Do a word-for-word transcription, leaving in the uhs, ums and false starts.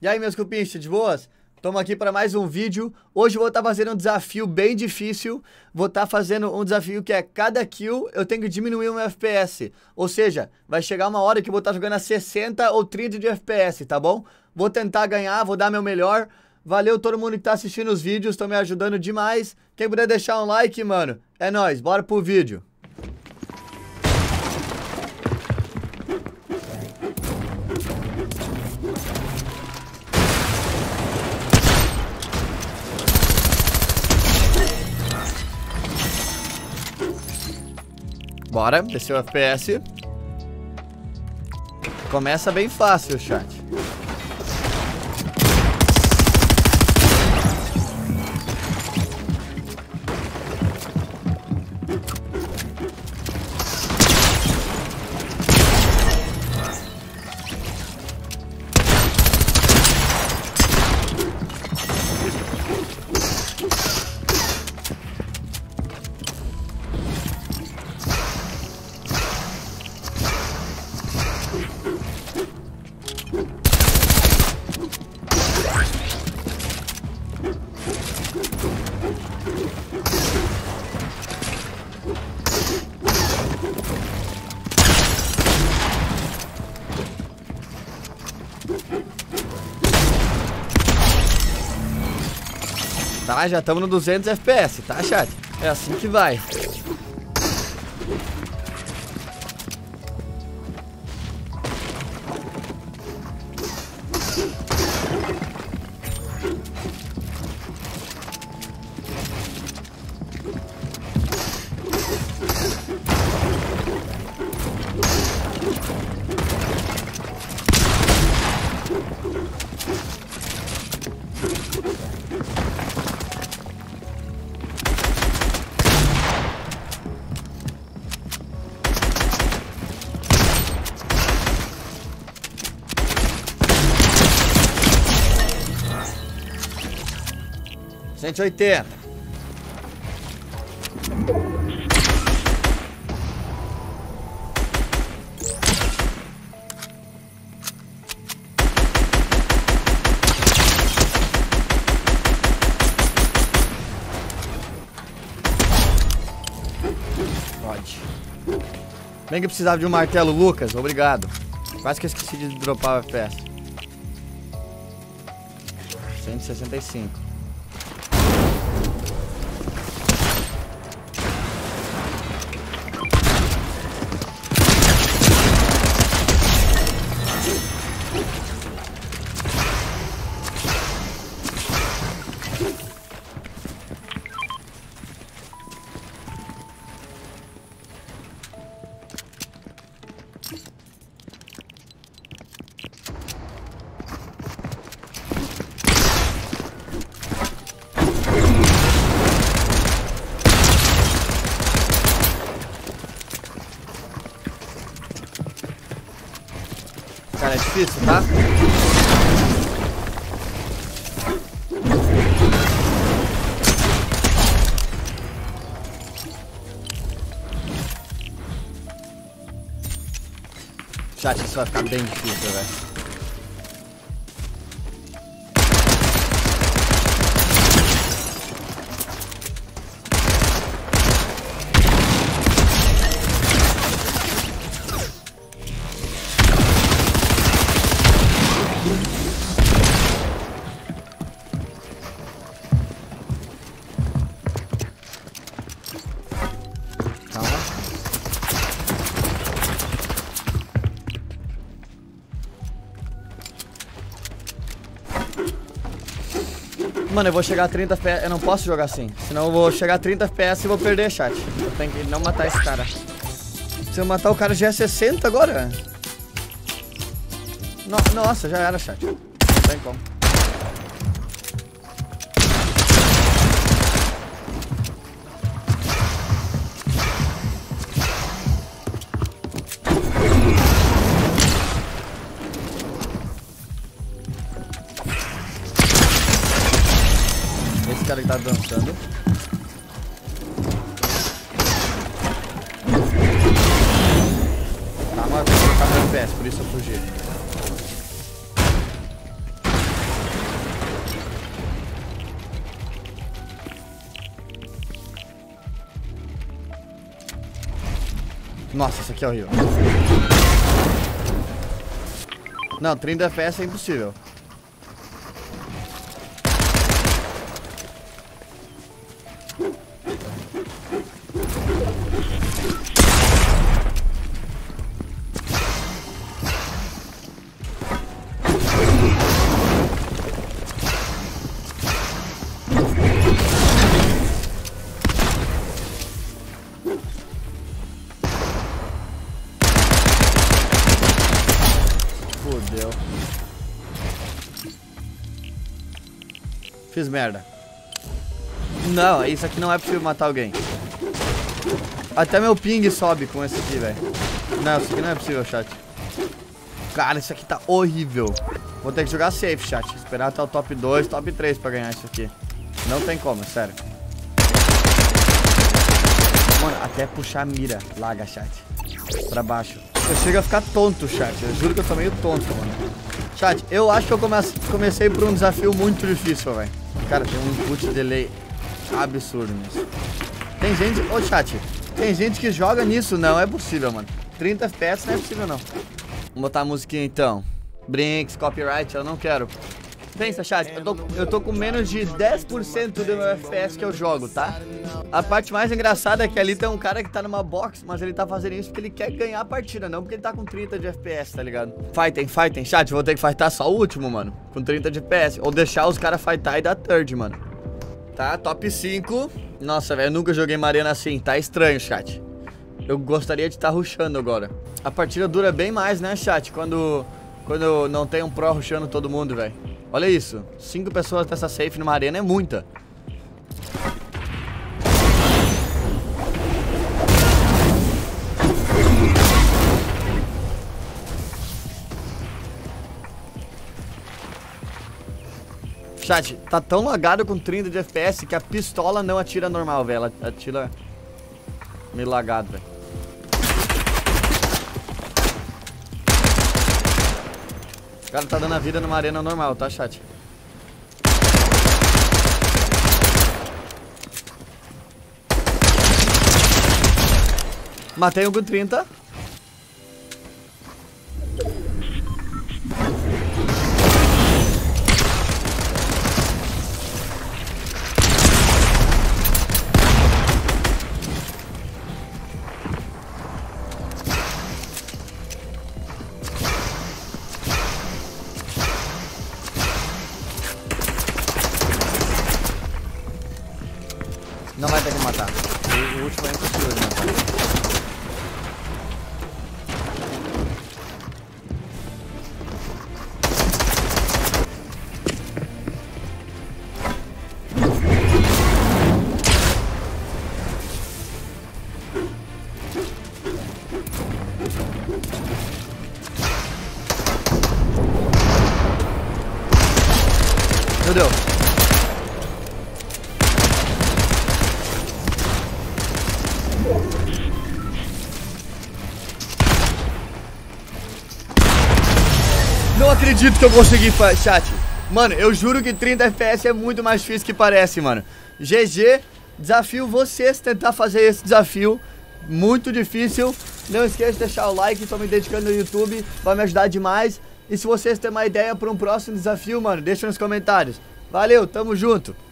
E aí, meus cupinchos, de boas? Estamos aqui para mais um vídeo. Hoje eu vou estar fazendo um desafio bem difícil. Vou estar fazendo um desafio que é cada kill eu tenho que diminuir um F P S. Ou seja, vai chegar uma hora que eu vou estar jogando a sessenta ou trinta de F P S, tá bom? Vou tentar ganhar, vou dar meu melhor. Valeu todo mundo que tá assistindo os vídeos, estão me ajudando demais. Quem puder deixar um like, mano, é nóis, bora pro vídeo. Bora, desceu o F P S. Começa bem fácil, chat. Tá, já estamos no duzentos F P S, tá, chat? É assim que vai. cento e oitenta. Pode. Bem que precisava de um martelo, Lucas. Obrigado. Quase que eu esqueci de dropar o F P S. cento e sessenta e cinco. Cara, é difícil, tá? Chat, isso vai ficar bem difícil, velho. Mano, eu vou chegar a trinta F P S, eu não posso jogar assim. Senão eu vou chegar a trinta F P S e vou perder, chat. Eu tenho que não matar esse cara. Se eu matar o cara já é sessenta agora. No, nossa, já era, chat. Não tem como. Esse cara que tá dançando. Tá, mas eu vou colocar no F P S, por isso eu fugi. Nossa, isso aqui é horrível. Não, trinta F P S é impossível. Fudeu. Fiz merda. Não, isso aqui não é possível matar alguém. Até meu ping sobe com esse aqui, velho. Não, isso aqui não é possível, chat. Cara, isso aqui tá horrível. Vou ter que jogar safe, chat. Esperar até o top dois, top três pra ganhar isso aqui. Não tem como, sério. Mano, até puxar a mira. Laga, chat. Pra baixo. Eu chego a ficar tonto, chat. Eu juro que eu tô meio tonto, mano. Chat, eu acho que eu comece... comecei por um desafio muito difícil, velho. Cara, tem um input delay absurdo nisso. Tem gente... Ô, chat. Tem gente que joga nisso. Não é possível, mano. trinta F P S não é possível, não. Vamos botar a musiquinha, então. Brinks, copyright, eu não quero. Pensa, chat, eu tô, eu tô com menos de dez por cento do meu F P S que eu jogo, tá? A parte mais engraçada é que ali tem um cara que tá numa box, mas ele tá fazendo isso porque ele quer ganhar a partida, não porque ele tá com trinta de F P S, tá ligado? Fightem, fightem, chat, eu vou ter que fightar só o último, mano, com trinta de F P S. Ou deixar os caras fightar e dar third, mano. Tá, top cinco. Nossa, velho, eu nunca joguei uma arena assim, tá estranho, chat. Eu gostaria de estar tá rushando agora. A partida dura bem mais, né, chat, quando, quando não tem um pro rushando todo mundo, velho. Olha isso, cinco pessoas dessa safe numa arena é muita. Chat, tá tão lagado com trinta de F P S que a pistola não atira normal, velho. Ela atira meio lagado, velho. O cara tá dando a vida numa arena normal, tá, chat? Matei um com trinta. Não vai ter que matar. O, o último é impossível de matar. Meu Deus. Não acredito que eu consegui, chat. Mano, eu juro que trinta F P S é muito mais difícil que parece, mano. G G, desafio vocês tentar fazer esse desafio. Muito difícil. Não esqueça de deixar o like, tô me dedicando no YouTube, vai me ajudar demais. E se vocês têm uma ideia para um próximo desafio, mano, deixa nos comentários. Valeu, tamo junto.